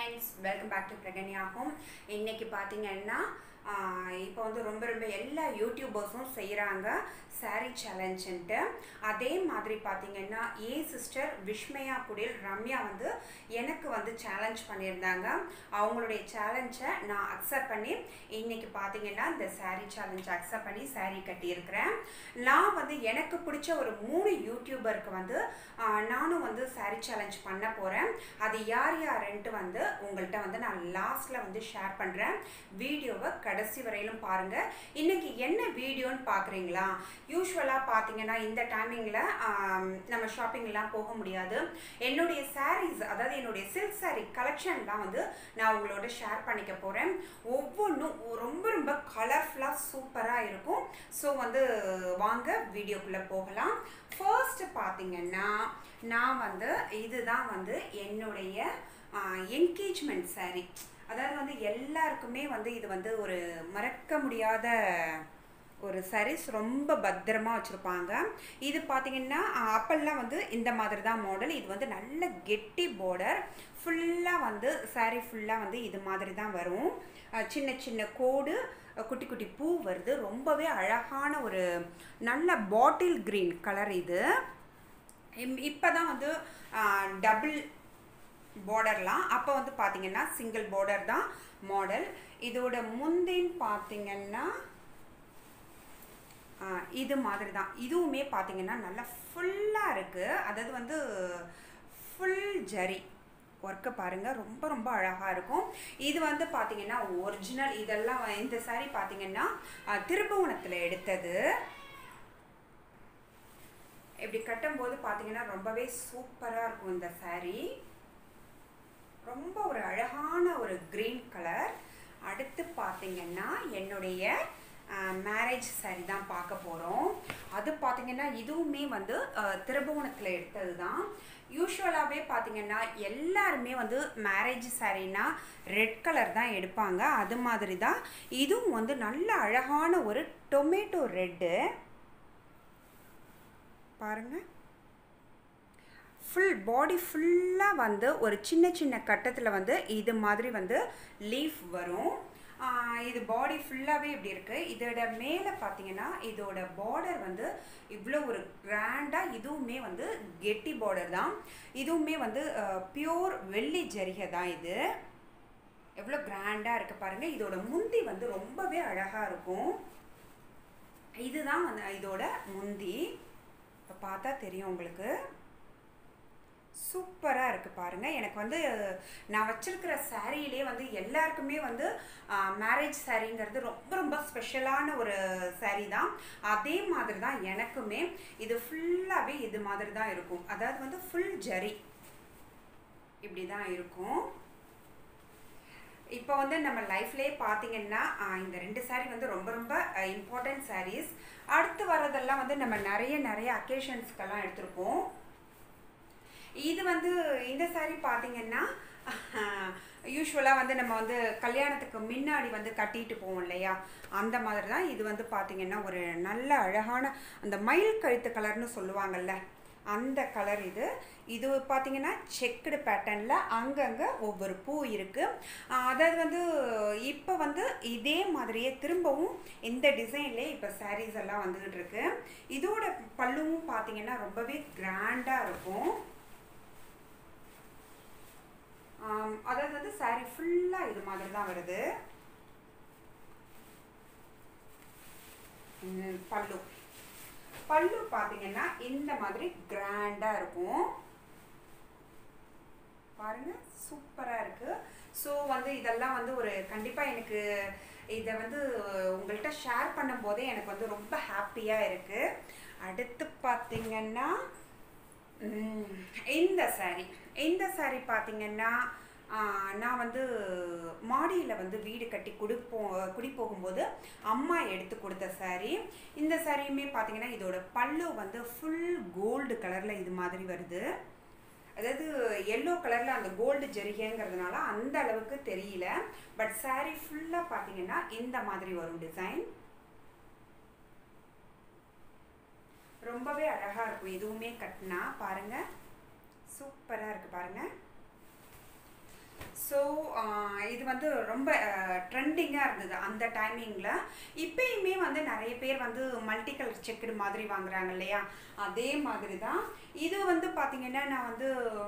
friends, welcome back to Praganya Home. இன்னைக்கு பாத்தீங்கன்னா இப்போ வந்து ரொம்ப எல்லா யூடியூபர்ஸும் செய்றாங்க saree challenge ன்ட்டு. அதே மாதிரி பாத்தீங்கன்னா ஏ சிஸ்டர் விஷ்மயா குடில் ரம்யா வந்து எனக்கு வந்து சேலஞ்ச் பண்ணியிருந்தாங்க. அவங்களுடைய சேலஞ்சை நான் அக்செப்ட் பண்ணி இன்னைக்கு பாத்தீங்கன்னா இந்த saree challenge அக்செப்ட் பண்ணி saree கட்டி இருக்கிறேன். நான் வந்து எனக்கு பிடிச்ச ஒரு 3 யூடியூபருக்கு வந்து நானும் வந்து saree challenge பண்ண போறேன். அது யாருன்ட்டு வந்து உங்கள்ட்ட வந்து நான் லாஸ்ட்ல வந்து ஷேர் பண்றேன். வீடியோவை கடைசி வரையிலும் பாருங்க. இன்னைக்கு என்ன வீடியோன்னு பாக்குறீங்களா? யூசுவலா பாத்தீங்கன்னா இந்த டைமிங்ல நம்ம ஷாப்பிங் எல்லாம் போக முடியாது. என்னுடைய சாரீஸ், அதாவது என்னுடைய சில்க் சாரி கலெக்ஷன் தான் வந்து நான் உங்களோட ஷேர் பண்ணிக்க போறேன். ஒவ்வொன்றும் ரொம்ப கலர்ஃபுல்லா சூப்பரா இருக்கும். ஸோ வந்து வாங்க வீடியோக்குள்ள போகலாம். ஃபர்ஸ்ட் பாத்தீங்கன்னா நான் வந்து இதுதான் வந்து என்னுடைய என்கேஜ்மெண்ட் சாரி. அதாவது வந்து எல்லாருக்குமே வந்து இது வந்து ஒரு மறக்க முடியாத ஒரு சாரீஸ், ரொம்ப பத்திரமா வச்சுருப்பாங்க. இது பார்த்தீங்கன்னா அப்பெல்லாம் வந்து இந்த மாதிரி தான் மாடல். இது வந்து நல்ல கெட்டி பார்டர், ஃபுல்லாக வந்து சாரீ ஃபுல்லாக வந்து இது மாதிரி தான் வரும். சின்ன கோடு, குட்டி குட்டி பூ வருது. ரொம்பவே அழகான ஒரு நல்ல பாட்டில் கிரீன் கலர். இது இப்போ தான் வந்து டபுள் பார்டர்லாம், அப்போ வந்து பார்த்தீங்கன்னா சிங்கிள் பார்டர் தான் மாடல். இதோட முந்தின்னு பார்த்தீங்கன்னா இது மாதிரி தான். இதுவுமே பார்த்தீங்கன்னா நல்லா ஃபுல்லாக இருக்குது. அதாவது வந்து ஃபுல் ஜரி ஒர்க்கை பாருங்கள், ரொம்ப அழகாக இருக்கும். இது வந்து பார்த்தீங்கன்னா ஒரிஜினல். இதெல்லாம் இந்த சாரீ பார்த்தீங்கன்னா திருப்புவனத்தில் எடுத்தது. இப்படி கட்டும்போது பார்த்தீங்கன்னா ரொம்பவே சூப்பராக இருக்கும் இந்த சாரீ. ரொம்ப ஒரு அழகான ஒரு கிரீன் கலர். அடுத்து பார்த்தீங்கன்னா என்னுடைய மேரேஜ் சாரீ தான் பார்க்க போகிறோம். அது பார்த்தீங்கன்னா இதுவுமே வந்து திருபுவனத்தில் எடுத்தது தான். யூஸ்வலாகவே பார்த்தீங்கன்னா எல்லாருமே வந்து மேரேஜ் சாரீனா ரெட் கலர் தான் எடுப்பாங்க. அது மாதிரி தான் இதுவும் வந்து நல்ல அழகான ஒரு டொமேட்டோ ரெட்டு பாருங்கள். ஃபுல் பாடி ஃபுல்லாக வந்து ஒரு சின்ன கட்டத்தில் வந்து இது மாதிரி வந்து லீஃப் வரும். இது பாடி ஃபுல்லாகவே இப்படி இருக்குது. இதோட மேலே பார்த்தீங்கன்னா இதோட பார்டர் வந்து இவ்வளோ ஒரு கிராண்டாக, இதுவுமே வந்து கெட்டி பார்டர் தான். இதுவுமே வந்து பியூர் வெள்ளி ஜரிகை தான். இது எவ்வளோ கிராண்டாக இருக்குது பாருங்கள். இதோட முந்தி வந்து ரொம்பவே அழகாக இருக்கும். இதுதான் வந்து இதோட முந்தி. இப்போ பார்த்தா தெரியும் உங்களுக்கு, சூப்பராக இருக்குது பாருங்கள். எனக்கு வந்து நான் வச்சுருக்கிற சாரியிலே வந்து எல்லாருக்குமே வந்து மேரேஜ் சாரிங்கிறது ரொம்ப ஸ்பெஷலான ஒரு சாரீ தான். அதே மாதிரி தான் எனக்குமே இது ஃபுல்லாகவே இது மாதிரி தான் இருக்கும். அதாவது வந்து ஃபுல் ஜரி இப்படி தான் இருக்கும். இப்போ வந்து நம்ம லைஃப்லேயே பார்த்தீங்கன்னா இந்த 2 சாரீ வந்து ரொம்ப இம்பார்ட்டன்ட் சாரீஸ். அடுத்து வரதெல்லாம் வந்து நம்ம நிறைய அக்கேஷன்ஸ்க்கெல்லாம் எடுத்திருப்போம். இது வந்து இந்த சாரீ பார்த்தீங்கன்னா யூஸ்வலாக வந்து நம்ம வந்து கல்யாணத்துக்கு முன்னாடி வந்து கட்டிட்டு போவோம் இல்லையா, அந்த மாதிரி தான். இது வந்து பார்த்தீங்கன்னா ஒரு நல்ல அழகான அந்த மயில் கழுத்து கலர்னு சொல்லுவாங்கள்ல, அந்த கலர். இது பார்த்தீங்கன்னா செக்குடு பேட்டர்னில் அங்கங்கே ஒவ்வொரு பூ இருக்குது. அதாவது வந்து இப்போ வந்து இதே மாதிரியே திரும்பவும் இந்த டிசைன்லேயே இப்போ சாரீஸ் எல்லாம் வந்துக்கிட்டு இருக்கு. இதோட பல்லுவும் பார்த்தீங்கன்னா ரொம்பவே கிராண்டாக இருக்கும். அதாவது வந்து சாரீ ஃபுல்லாக இது மாதிரி தான் வருது. பல்லு பார்த்தீங்கன்னா இந்த மாதிரி கிராண்டாக இருக்கும் பாருங்க, சூப்பராக இருக்குது. ஸோ வந்து இதெல்லாம் வந்து ஒரு கண்டிப்பாக எனக்கு இதை வந்து உங்கள்கிட்ட ஷேர் பண்ணும் போதே எனக்கு வந்து ரொம்ப ஹாப்பியாக இருக்குது. அடுத்து பார்த்தீங்கன்னா இந்த சாரீ பார்த்தீங்கன்னா நான் வந்து மாடியில் வந்து வீடு கட்டி குடி போகும்போது அம்மா எடுத்து கொடுத்த சாரீ. இந்த சாரியுமே பார்த்தீங்கன்னா இதோட பல்லு வந்து ஃபுல் கோல்டு கலரில் இது மாதிரி வருது. அதாவது எல்லோ கலரில் அந்த கோல்டு ஜரிகைங்கிறதுனால அந்த அளவுக்கு தெரியல. பட் சாரீ ஃபுல்லாக பார்த்தீங்கன்னா இந்த மாதிரி வரும் டிசைன். ரொம்பவே அழகாக இருக்கும். இதுவுமே கட்டினா பாருங்கள், சூப்பராக இருக்குது பாருங்கள். ஸோ இது வந்து ரொம்ப ட்ரெண்டிங்காக இருந்தது அந்த டைமிங்கில். இப்பயுமே வந்து நிறைய பேர் வந்து மல்டி கலர் செக்குடு மாதிரி வாங்குறாங்க இல்லையா, அதே மாதிரி தான் இது வந்து பார்த்திங்கன்னா நான் வந்து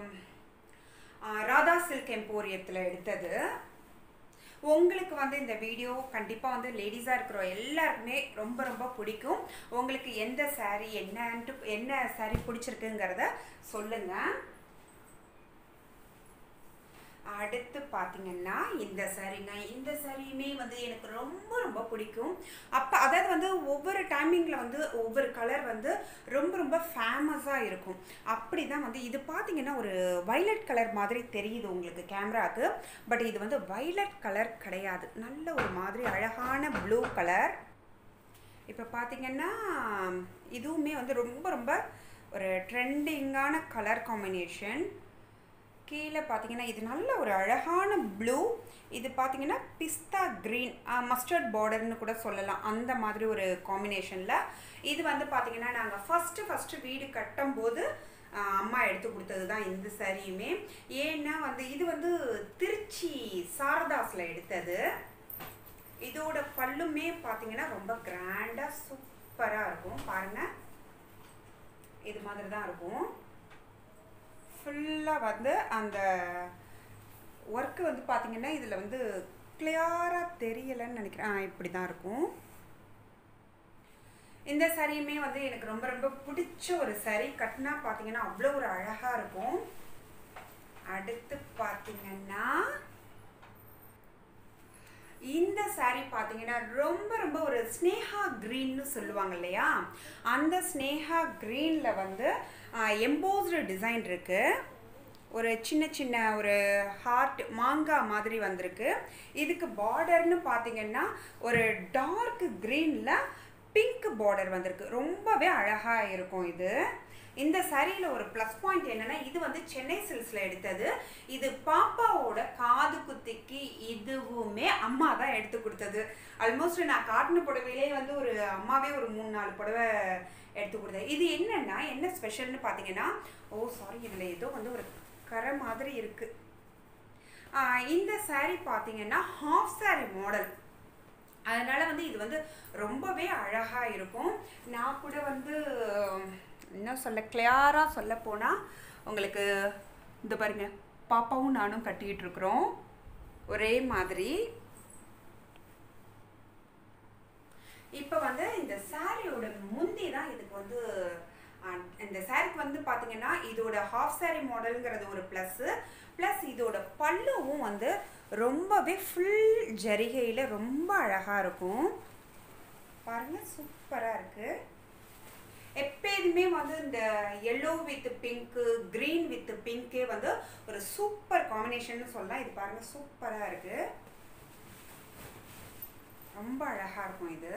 ராதா சில்க் எம்போரியத்தில் எடுத்தது. உங்களுக்கு வந்து இந்த வீடியோ கண்டிப்பாக வந்து லேடிஸாக இருக்கிற எல்லாருக்குமே ரொம்ப ரொம்ப பிடிக்கும். உங்களுக்கு எந்த சாரீ என்ன சாரீ பிடிச்சிருக்குங்கிறத சொல்லுங்கள். அடுத்து பார்த்தீங்கன்னா இந்த சாரீங்க, இந்த சாரியுமே வந்து எனக்கு ரொம்ப ரொம்ப பிடிக்கும். அப்போ அதாவது வந்து ஒவ்வொரு டைமிங்கில் வந்து ஒவ்வொரு கலர் வந்து ரொம்ப ரொம்ப ஃபேமஸாக இருக்கும். அப்படி தான் வந்து இது பார்த்தீங்கன்னா ஒரு வைலட் கலர் மாதிரி தெரியுது உங்களுக்கு கேமராவுக்கு, பட் இது வந்து வைலட் கலர் கிடையாது, நல்ல ஒரு மாதிரி அழகான ப்ளூ கலர். இப்போ பார்த்தீங்கன்னா இதுவுமே வந்து ரொம்ப ரொம்ப ஒரு ட்ரெண்டிங்கான கலர் காம்பினேஷன். கீழே பார்த்தீங்கன்னா இது நல்ல ஒரு அழகான ப்ளூ, இது பார்த்தீங்கன்னா பிஸ்தா க்ரீன், மஸ்டர்ட் பார்டர்னு கூட சொல்லலாம், அந்த மாதிரி ஒரு காம்பினேஷனில். இது வந்து பார்த்தீங்கன்னா நாங்கள் ஃபஸ்ட்டு வீடு கட்டும்போது அம்மா எடுத்து கொடுத்தது தான் இந்த சாரியுமே. ஏன்னா வந்து இது வந்து திருச்சி சாரதாஸில் எடுத்தது. இதோட பல்லுமே பார்த்தீங்கன்னா ரொம்ப கிராண்டாக சூப்பராக இருக்கும். பாருங்கள், இது மாதிரி தான் இருக்கும். ஃபுல்லாக வந்து அந்த ஒர்க்கு வந்து பார்த்திங்கன்னா இதில் வந்து கிளியராக தெரியலைன்னு நினைக்கிறேன். இப்படி தான் இருக்கும். இந்த சாரியுமே வந்து எனக்கு ரொம்ப ரொம்ப பிடிச்ச ஒரு சாரி. கட்டினா பார்த்திங்கன்னா அவ்வளோ ஒரு அழகாக இருக்கும். அடுத்து பார்த்திங்கன்னா இந்த சாரீ பார்த்தீங்கன்னா ரொம்ப ரொம்ப ஒரு ஸ்னேஹா க்ரீன்னு சொல்லுவாங்க இல்லையா, அந்த ஸ்னேஹா க்ரீனில் வந்து எம்போஸ்டு டிசைன் இருக்குது. ஒரு சின்ன சின்ன ஒரு ஹார்ட் மாங்காய் மாதிரி வந்திருக்கு. இதுக்கு பார்டர்னு பார்த்தீங்கன்னா ஒரு டார்க் க்ரீனில் பிங்க் பார்டர் வந்திருக்கு. ரொம்பவே அழகாக இருக்கும் இது. இந்த சாரியில் ஒரு ப்ளஸ் பாயிண்ட் என்னென்னா இது வந்து சென்னை சில்க்ஸில் எடுத்தது. இது பாப்பாவோட காது குத்திக்கு இதுவுமே அம்மா தான் எடுத்து கொடுத்தது. ஆல்மோஸ்ட் நான் காட்டின புடவையிலே வந்து ஒரு அம்மாவே ஒரு 3-4 புடவை எடுத்து கொடுத்தது. இது என்னென்னா என்ன ஸ்பெஷல்னு பார்த்தீங்கன்னா, இதில் ஏதோ வந்து ஒரு கரை மாதிரி இருக்குது. இந்த சாரீ பார்த்தீங்கன்னா ஹாஃப் சாரீ மாடல், அதனால் வந்து இது வந்து ரொம்பவே அழகாக இருக்கும். நான் கூட வந்து இன்னும் கிளியராக சொல்ல போனால் உங்களுக்கு இந்த பாருங்க, பாப்பாவும் நானும் கட்டிக்கிட்டு இருக்கிறோம் ஒரே மாதிரி. இப்போ வந்து இந்த சாரியோட முந்தி தான் இதுக்கு வந்து இந்த சாரிக்கு வந்து பார்த்தீங்கன்னா இதோட ஹாஃப் சாரி மாடலுங்கிறது ஒரு ப்ளஸ் இதோட பல்லுவும் வந்து ரொம்பவே ஃபுல் ஜரிகையில் ரொம்ப அழகாக இருக்கும். பாருங்கள், சூப்பராக இருக்குது. எப்போதுமே வந்து இந்த yellow with pink, green with பிங்கே வந்து ஒரு சூப்பர் காம்பினேஷன் சொல்லலாம். இது பாருங்கள், சூப்பராக இருக்குது, ரொம்ப அழகாக இருக்கும் இது.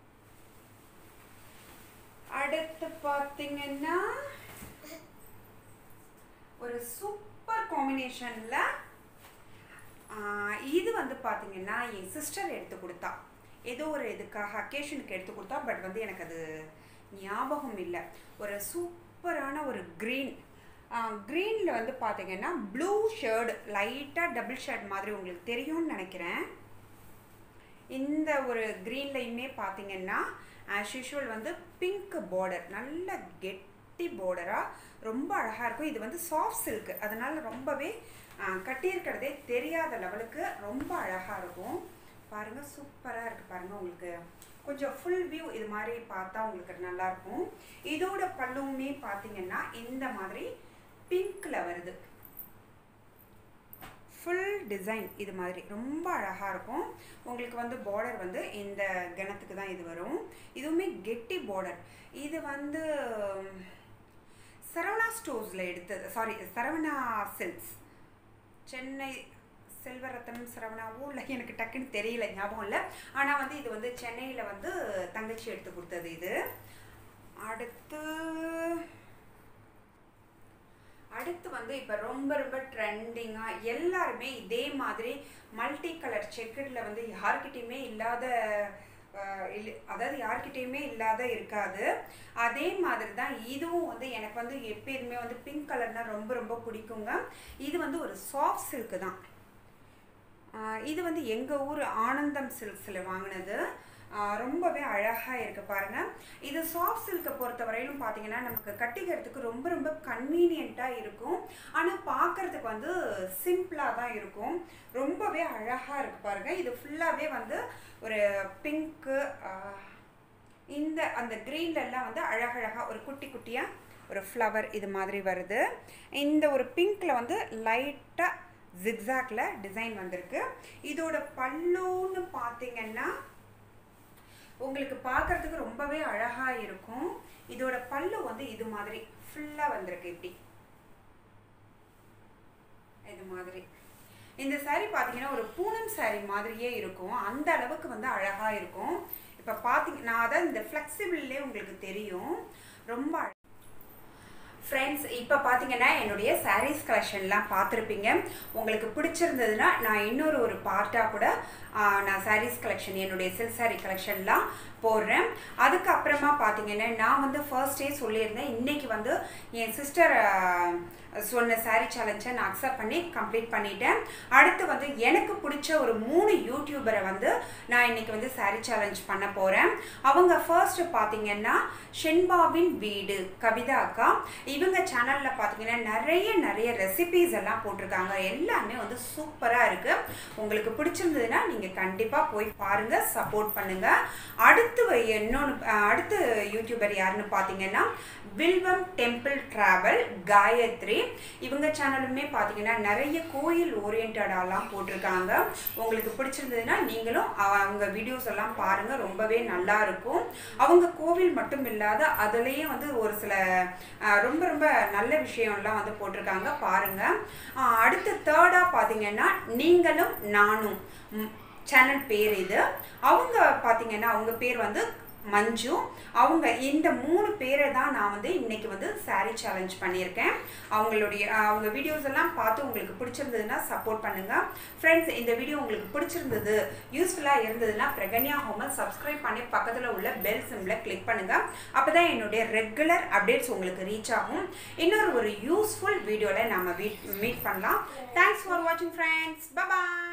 அடுத்து பார்த்தீங்கன்னா ஒரு சூப்பர் காம்பினேஷனில் இது வந்து பார்த்தீங்கன்னா என் சிஸ்டர் எடுத்து கொடுத்தா, ஏதோ ஒரு இதுக்காக அக்கேஷனுக்கு எடுத்து கொடுத்தா, பட் வந்து எனக்கு அது ஞாபகம் இல்லை. ஒரு சூப்பரான ஒரு க்ரீனில் வந்து பார்த்தீங்கன்னா ப்ளூ ஷேர்டு, லைட்டாக டபுள் ஷேர்ட் மாதிரி உங்களுக்கு தெரியும்னு நினைக்கிறேன். இந்த ஒரு க்ரீன்லையுமே பார்த்தீங்கன்னா ஆஸ் யூஷுவல் வந்து பிங்க் பார்டர், நல்ல கெட்டி பார்டராக ரொம்ப அழகாக இருக்கும். இது வந்து சாஃப்ட் சில்க்கு, அதனால் ரொம்பவே கட்டியிருக்கிறதே தெரியாத லெவலுக்கு ரொம்ப அழகாக இருக்கும். பாருங்கள், சூப்பராக இருக்குது. பாருங்கள், உங்களுக்கு கொஞ்சம் ஃபுல் வியூ இது மாதிரி பார்த்தா உங்களுக்கு நல்லாயிருக்கும். இதோட பல்லுவுமே பார்த்தீங்கன்னா இந்த மாதிரி பிங்க்கில் வருது, ஃபுல் டிசைன் இது மாதிரி ரொம்ப அழகாக இருக்கும். உங்களுக்கு வந்து பார்டர் வந்து இந்த கணத்துக்கு தான் இது வரும். இதுவுமே கெட்டி பார்டர். இது வந்து சரவணா ஸ்டோர்ஸில் எடுத்தது, சரவணா சில்க்ஸ், சென்னை செல்வரத்தனம் சரவணாவோ இல்லை, எனக்கு டக்குன்னு தெரியல, ஞாபகம் இல்லை. ஆனால் வந்து இது வந்து சென்னையில் வந்து தங்கச்சி எடுத்து கொடுத்தது இது. அடுத்து வந்து இப்போ ரொம்ப ரொம்ப ட்ரெண்டிங்காக எல்லாருமே இதே மாதிரி மல்டி கலர் செக்குடில் வந்து யார்கிட்டையுமே இல்லாத இருக்காது. அதே மாதிரி தான் இதுவும் வந்து எனக்கு வந்து எப்போதுமே வந்து பிங்க் கலர்னால் ரொம்ப ரொம்ப பிடிக்குங்க. இது வந்து ஒரு சாஃப்ட் சில்க்கு தான். இது வந்து எங்கள் ஊர் ஆனந்தம் சில்க்ஸில் வாங்கினது. ரொம்பவே அழகாக இருக்குது பாருங்கள். இது சாஃப்ட் சில்கை பொறுத்தவரையிலும் பார்த்தீங்கன்னா நமக்கு கட்டிக்கிறதுக்கு ரொம்ப ரொம்ப கன்வீனியண்ட்டாக இருக்கும். ஆனால் பார்க்குறதுக்கு வந்து சிம்பிளாக தான் இருக்கும். ரொம்பவே அழகாக இருக்குது பாருங்கள். இது ஃபுல்லாகவே வந்து ஒரு பிங்க்கு, அந்த க்ரீன்லெல்லாம் வந்து அழகழகாக ஒரு குட்டி குட்டியாக ஒரு ஃப்ளவர் இது மாதிரி வருது. இந்த ஒரு பிங்க்கில் வந்து லைட்டாக ஜிக்ஸாக்ல டிசைன் வந்திருக்கு. இதோட பல்லுன்னு பார்த்தீங்கன்னா உங்களுக்கு பார்க்கறதுக்கு ரொம்பவே அழகாக இருக்கும். இதோட பல்லு வந்து இது மாதிரி ஃபுல்லாக வந்திருக்கு. இப்படி இது மாதிரி இந்த saree பார்த்தீங்கன்னா ஒரு பூனம் saree மாதிரியே இருக்கும். அந்த அளவுக்கு வந்து அழகாக இருக்கும். இப்போ பார்த்தீங்கன்னா அதான் இந்த ஃப்ளெக்சிபிள்லேயே உங்களுக்கு தெரியும். ரொம்ப ஃப்ரெண்ட்ஸ், இப்போ பார்த்தீங்கன்னா என்னுடைய சாரீஸ் கலெக்ஷன்லாம் பார்த்துருப்பீங்க. உங்களுக்கு பிடிச்சிருந்ததுன்னா நான் இன்னொரு பார்ட்டாக கூட நான் சாரீஸ் கலெக்ஷன் என்னுடைய சில்க் சாரீ கலெக்ஷன்லாம் போடுறேன். அதுக்கப்புறமா பார்த்தீங்கன்னா நான் வந்து ஃபர்ஸ்டே சொல்லியிருந்தேன், இன்றைக்கி வந்து என் சிஸ்டர் சொன்ன சாரீ சேலஞ்சை நான் அக்செப்ட் பண்ணி கம்ப்ளீட் பண்ணிட்டேன். அடுத்து வந்து எனக்கு பிடிச்ச ஒரு 3 யூடியூபரை வந்து நான் இன்றைக்கி வந்து சாரீ சேலஞ்ச் பண்ண போகிறேன். அவங்க ஃபர்ஸ்ட்டு பார்த்தீங்கன்னா ஷென்பாவின் வீடு கவிதா அக்கா. இவங்க சேனலில் பார்த்தீங்கன்னா நிறைய ரெசிபீஸ் எல்லாம் போட்டிருக்காங்க. எல்லாமே வந்து சூப்பராக இருக்குது. உங்களுக்கு பிடிச்சிருந்ததுன்னா நீங்கள் கண்டிப்பாக போய் பாருங்கள், சப்போர்ட் பண்ணுங்கள். அடுத்து யூடியூபர் யாருன்னு பார்த்தீங்கன்னா வில்வம் டெம்பிள் டிராவல் காயத்ரி. இவங்க சேனலுமே பார்த்தீங்கன்னா நிறைய கோயில் ஓரியன்டாலாம் போட்டிருக்காங்க. உங்களுக்கு பிடிச்சிருந்ததுன்னா நீங்களும் அவங்க வீடியோஸ் எல்லாம் பாருங்கள், ரொம்பவே நல்லா இருக்கும். அவங்க கோவில் மட்டும் இல்லாத அதுலேயே வந்து ஒரு சில ரொம்ப ரொம்ப நல்ல விஷயம்லாம் வந்து போட்டிருக்காங்க, பாருங்கள். அடுத்து தேர்டாக பார்த்தீங்கன்னா நீங்களும் நானும் சேனல் பேர் இது. அவங்க பார்த்தீங்கன்னா அவங்க பேர் வந்து மஞ்சு. இந்த 3 பேரை தான் நான் வந்து இன்னைக்கு வந்து சாரீ சேலஞ்ச் பண்ணியிருக்கேன். அவங்க வீடியோஸ் எல்லாம் பார்த்து உங்களுக்கு பிடிச்சிருந்ததுன்னா சப்போர்ட் பண்ணுங்கள். ஃப்ரெண்ட்ஸ், இந்த வீடியோ உங்களுக்கு பிடிச்சிருந்தது, யூஸ்ஃபுல்லாக இருந்ததுன்னா பிரகன்யா ஹோமை சப்ஸ்கிரைப் பண்ணி பக்கத்தில் உள்ள பெல் சிம்பிளை கிளிக் பண்ணுங்கள். அப்போ தான் என்னுடைய ரெகுலர் அப்டேட்ஸ் உங்களுக்கு ரீச் ஆகும். இன்னொரு யூஸ்ஃபுல் வீடியோவில் நம்ம மீட் பண்ணலாம். தேங்க்ஸ் ஃபார் வாட்சிங் ஃப்ரெண்ட்ஸ். பை.